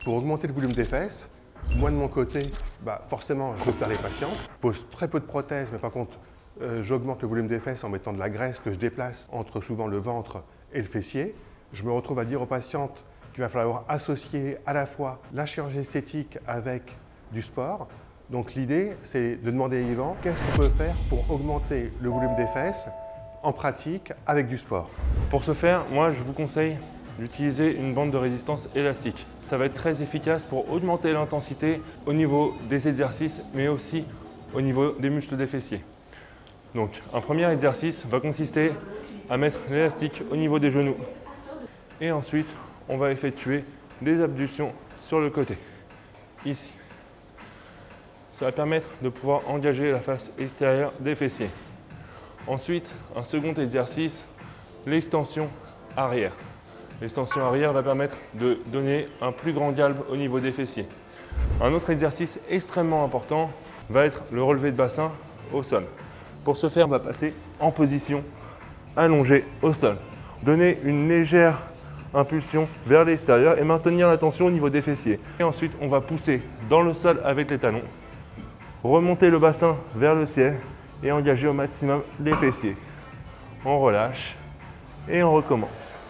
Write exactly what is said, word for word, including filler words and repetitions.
Pour augmenter le volume des fesses, moi de mon côté, bah forcément je perds les patients. Je pose très peu de prothèses, mais par contre euh, j'augmente le volume des fesses en mettant de la graisse que je déplace entre souvent le ventre et le fessier. Je me retrouve à dire aux patientes qu'il va falloir associer à la fois la chirurgie esthétique avec du sport. Donc l'idée, c'est de demander à Yvan qu'est-ce qu'on peut faire pour augmenter le volume des fesses en pratique avec du sport. Pour ce faire, moi je vous conseille d'utiliser une bande de résistance élastique. Ça va être très efficace pour augmenter l'intensité au niveau des exercices, mais aussi au niveau des muscles des fessiers. Donc un premier exercice va consister à mettre l'élastique au niveau des genoux. Et ensuite, on va effectuer des abductions sur le côté, ici. Ça va permettre de pouvoir engager la face extérieure des fessiers. Ensuite, un second exercice, l'extension arrière. L'extension arrière va permettre de donner un plus grand galbe au niveau des fessiers. Un autre exercice extrêmement important va être le relevé de bassin au sol. Pour ce faire, on va passer en position allongée au sol. Donner une légère impulsion vers l'extérieur et maintenir la tension au niveau des fessiers. Et ensuite, on va pousser dans le sol avec les talons, remonter le bassin vers le ciel et engager au maximum les fessiers. On relâche et on recommence.